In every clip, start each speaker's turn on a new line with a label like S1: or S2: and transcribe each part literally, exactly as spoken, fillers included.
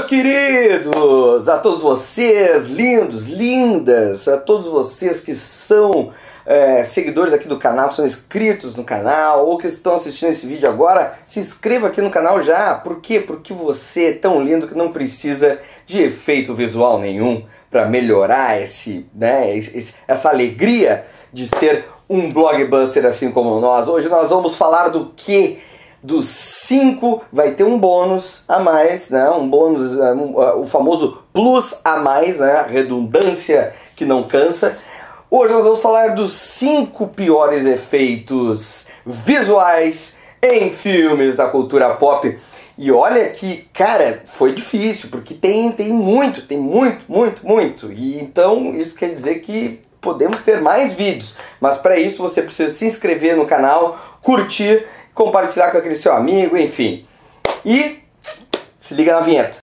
S1: meus queridos, a todos vocês, lindos, lindas, a todos vocês que são é, seguidores aqui do canal, que são inscritos no canal, ou que estão assistindo esse vídeo agora, se inscreva aqui no canal já. Por quê? Porque você é tão lindo que não precisa de efeito visual nenhum para melhorar esse, né, esse, essa alegria de ser um blockbuster assim como nós. Hoje nós vamos falar do que? Dos cinco, vai ter um bônus a mais, né? Um bônus, um, uh, o famoso plus a mais, né? Redundância que não cansa. Hoje nós vamos falar dos cinco piores efeitos visuais em filmes da cultura pop. E olha que, cara, foi difícil, porque tem, tem muito, tem muito, muito, muito. E então isso quer dizer que podemos ter mais vídeos. Mas para isso você precisa se inscrever no canal, curtir, compartilhar com aquele seu amigo, enfim. E se liga na vinheta.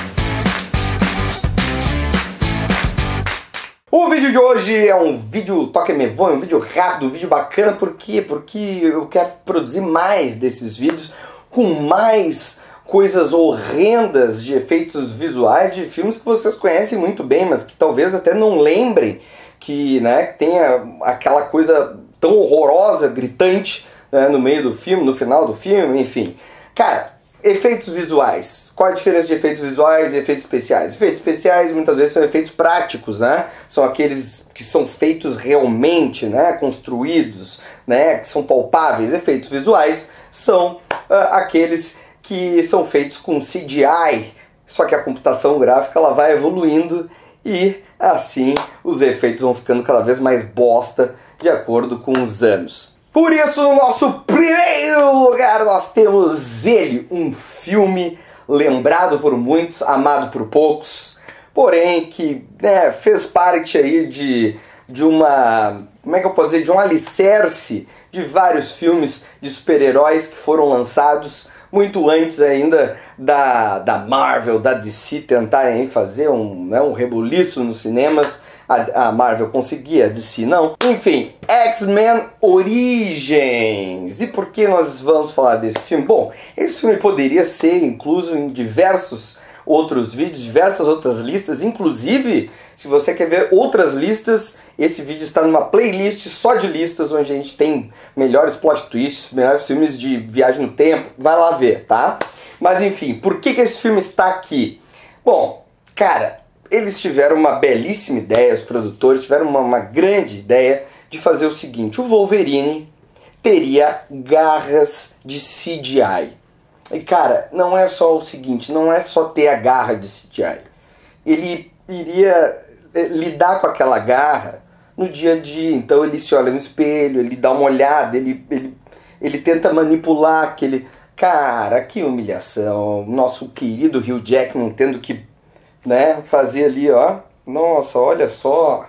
S1: O vídeo de hoje é um vídeo toque me voe, um vídeo rápido, um vídeo bacana. Por quê? Porque eu quero produzir mais desses vídeos com mais coisas horrendas de efeitos visuais de filmes que vocês conhecem muito bem, mas que talvez até não lembrem que, né, que tenha aquela coisa tão horrorosa, gritante, né, no meio do filme, no final do filme, enfim. Cara, efeitos visuais. Qual a diferença de efeitos visuais e efeitos especiais? Efeitos especiais muitas vezes são efeitos práticos, né? São aqueles que são feitos realmente, né, construídos, né, que são palpáveis. Efeitos visuais são uh, aqueles que são feitos com C G I, só que a computação gráfica ela vai evoluindo e assim os efeitos vão ficando cada vez mais bosta de acordo com os anos. Por isso, no nosso primeiro lugar, nós temos ele, um filme lembrado por muitos, amado por poucos, porém que, né, fez parte aí de, de uma, como é que eu posso dizer, de um alicerce de vários filmes de super-heróis que foram lançados muito antes ainda da, da Marvel, da D C tentarem fazer um, né, um rebuliço nos cinemas. A Marvel conseguia, a D C não. Enfim, X-Men Origins. E por que nós vamos falar desse filme? Bom, esse filme poderia ser incluso em diversos outros vídeos, diversas outras listas. Inclusive, se você quer ver outras listas, esse vídeo está numa playlist só de listas, onde a gente tem melhores plot twists, melhores filmes de viagem no tempo. Vai lá ver, tá? Mas enfim, por que que esse filme está aqui? Bom, cara, eles tiveram uma belíssima ideia, os produtores tiveram uma, uma grande ideia de fazer o seguinte: o Wolverine teria garras de C G I. E cara, não é só o seguinte, não é só ter a garra de C G I. Ele iria eh, lidar com aquela garra no dia a dia. Então ele se olha no espelho, ele dá uma olhada, ele, ele, ele tenta manipular aquele... Cara, que humilhação. Nosso querido Hugh Jackman tendo que, né, fazer ali, ó, nossa, olha só,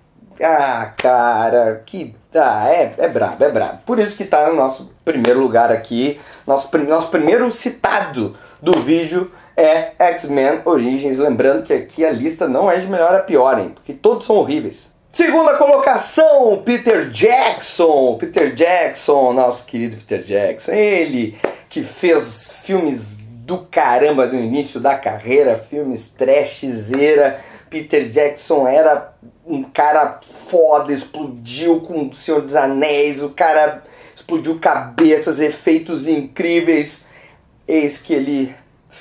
S1: ah, cara, que, ah, é, é brabo, é brabo, por isso que tá no nosso primeiro lugar aqui, nosso, nosso primeiro citado do vídeo é X-Men Origins, lembrando que aqui a lista não é de melhor a pior, hein, porque todos são horríveis. Segunda colocação, Peter Jackson, Peter Jackson, nosso querido Peter Jackson, ele que fez filmes do caramba no início da carreira, filmes trashzeira. Peter Jackson era um cara foda, explodiu com O Senhor dos Anéis, o cara explodiu cabeças, efeitos incríveis. Eis que ele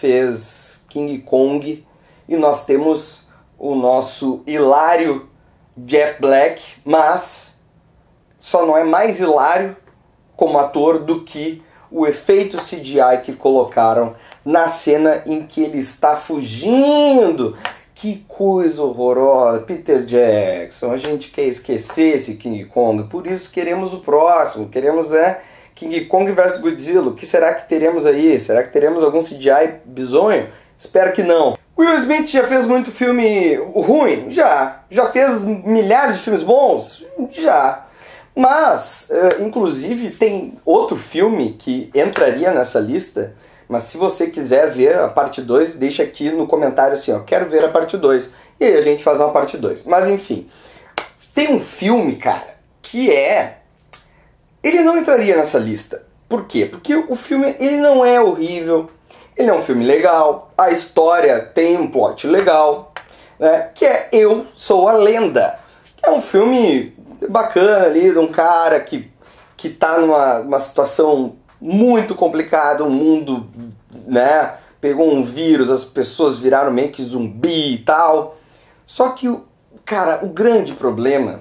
S1: fez King Kong e nós temos o nosso hilário Jack Black, mas só não é mais hilário como ator do que o efeito C G I que colocaram na cena em que ele está fugindo. Que coisa horrorosa. Peter Jackson, a gente quer esquecer esse King Kong, por isso queremos o próximo, queremos é, King Kong versus Godzilla. O que será que teremos aí? Será que teremos algum C G I bizonho? Espero que não. Will Smith já fez muito filme ruim? Já. Já fez milhares de filmes bons? Já. Mas, uh, inclusive, tem outro filme que entraria nessa lista, mas se você quiser ver a parte dois, deixa aqui no comentário assim, ó, quero ver a parte dois. E aí a gente faz uma parte dois. Mas enfim, tem um filme, cara, que é... Ele não entraria nessa lista. Por quê? Porque o filme, ele não é horrível, ele é um filme legal, a história tem um plot legal, né, que é Eu Sou a Lenda. É um filme bacana ali, de um cara que, que tá numa uma situação muito complicada, o mundo, né, pegou um vírus, as pessoas viraram meio que zumbi e tal. Só que, cara, o grande problema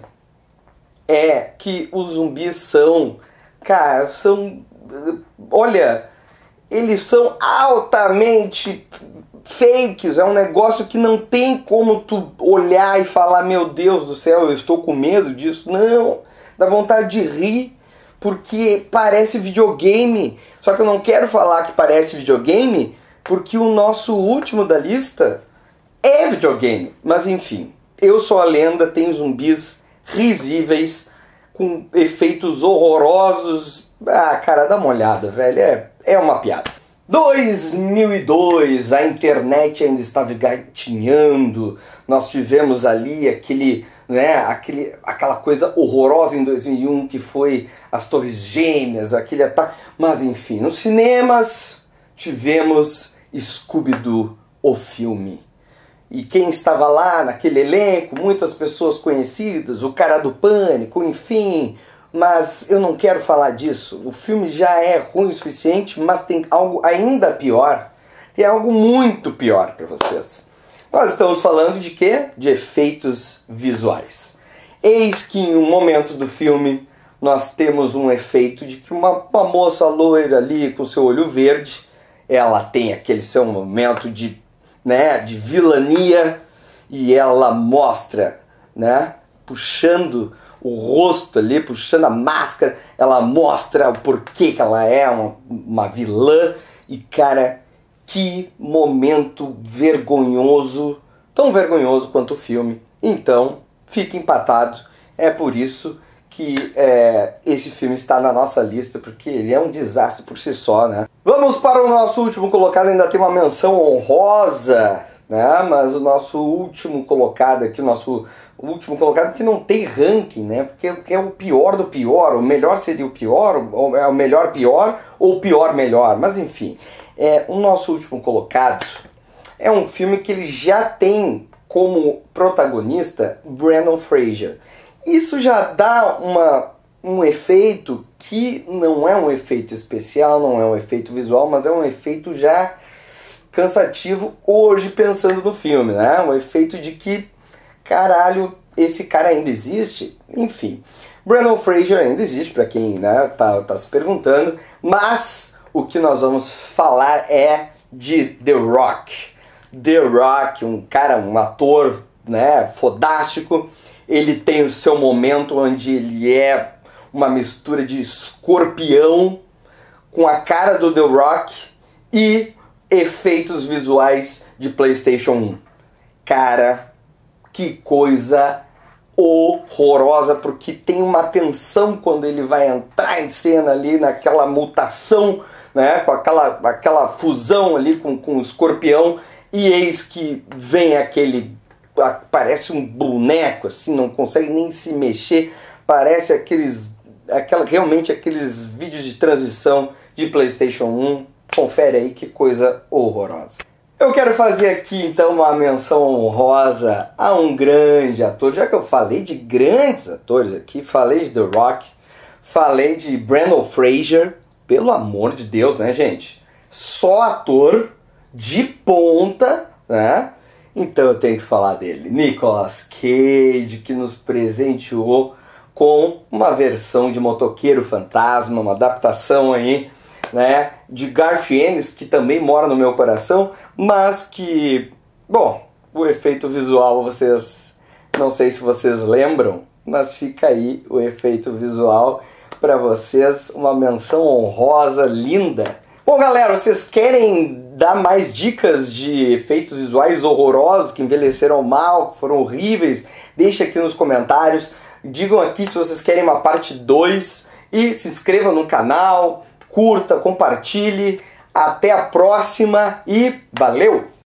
S1: é que os zumbis são, cara, são, olha, eles são altamente fakes, é um negócio que não tem como tu olhar e falar, meu Deus do céu, eu estou com medo disso. Não, dá vontade de rir, porque parece videogame. Só que eu não quero falar que parece videogame, porque o nosso último da lista é videogame. Mas enfim, Eu Sou a Lenda tem zumbis risíveis, com efeitos horrorosos. Ah, cara, dá uma olhada, velho, é, é uma piada. dois mil e dois, a internet ainda estava gatinhando, nós tivemos ali aquele, né, aquele, aquela coisa horrorosa em dois mil e um que foi as Torres Gêmeas, aquele ataque, mas enfim, nos cinemas tivemos Scooby-Doo, o filme. E quem estava lá naquele elenco, muitas pessoas conhecidas, o cara do Pânico, enfim. Mas eu não quero falar disso. O filme já é ruim o suficiente, mas tem algo ainda pior. Tem algo muito pior para vocês. Nós estamos falando de quê? De efeitos visuais. Eis que em um momento do filme nós temos um efeito de que uma, uma moça loira ali com seu olho verde, ela tem aquele seu momento de, né, de vilania e ela mostra, né, puxando o rosto ali, puxando a máscara, ela mostra o porquê que ela é uma, uma vilã. E cara, que momento vergonhoso, tão vergonhoso quanto o filme. Então, fica empatado. É por isso que é, esse filme está na nossa lista, porque ele é um desastre por si só, né? Vamos para o nosso último colocado, ainda tem uma menção honrosa, né? Mas o nosso último colocado aqui, o nosso o último colocado que não tem ranking, né? Porque é o pior do pior, o melhor seria o pior, ou é o melhor pior, ou o pior melhor, mas enfim. É, o nosso último colocado é um filme que ele já tem como protagonista Brendan Fraser. Isso já dá uma, um efeito que não é um efeito especial, não é um efeito visual, mas é um efeito já cansativo hoje pensando no filme, né? Um efeito de que, caralho, esse cara ainda existe? Enfim, Brendan Fraser ainda existe, para quem, né, tá, tá se perguntando, mas o que nós vamos falar é de The Rock. The Rock, um cara, um ator, né, fodástico. Ele tem o seu momento onde ele é uma mistura de escorpião com a cara do The Rock e efeitos visuais de PlayStation um. Cara, que coisa horrorosa, porque tem uma tensão quando ele vai entrar em cena ali naquela mutação, né, com aquela, aquela fusão ali com, com o escorpião, e eis que vem aquele, parece um boneco assim, não consegue nem se mexer, parece aqueles, aquela, realmente aqueles vídeos de transição de PlayStation um. Confere aí que coisa horrorosa. Eu quero fazer aqui então uma menção honrosa a um grande ator, já que eu falei de grandes atores aqui, falei de The Rock, falei de Brendan Fraser, pelo amor de Deus, né, gente? Só ator de ponta, né? Então eu tenho que falar dele, Nicolas Cage, que nos presenteou com uma versão de Motoqueiro Fantasma, uma adaptação aí, né, de Garth Ennis, que também mora no meu coração, mas que, bom, o efeito visual, vocês, não sei se vocês lembram, mas fica aí o efeito visual para vocês, uma menção honrosa, linda. Bom, galera, vocês querem dar mais dicas de efeitos visuais horrorosos, que envelheceram mal, que foram horríveis? Deixa aqui nos comentários, digam aqui se vocês querem uma parte dois e se inscrevam no canal, curta, compartilhe, até a próxima e valeu!